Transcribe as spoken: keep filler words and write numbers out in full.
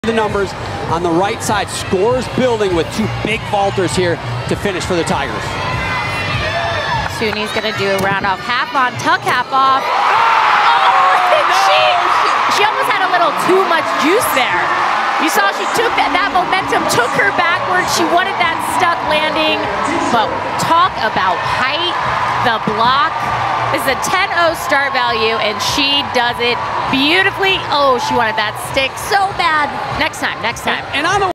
The numbers on the right side, scores building with two big vaulters here to finish for the Tigers. Suni's gonna do a round off, half on, tuck half off. Oh, and she, she almost had a little too much juice there. You saw she took that, that momentum, took her backwards. She wanted that stuck landing, but talk about height, the block. This is a ten oh start value, and she does it beautifully. Oh, she wanted that stick so bad. Next time, next time. And, and on the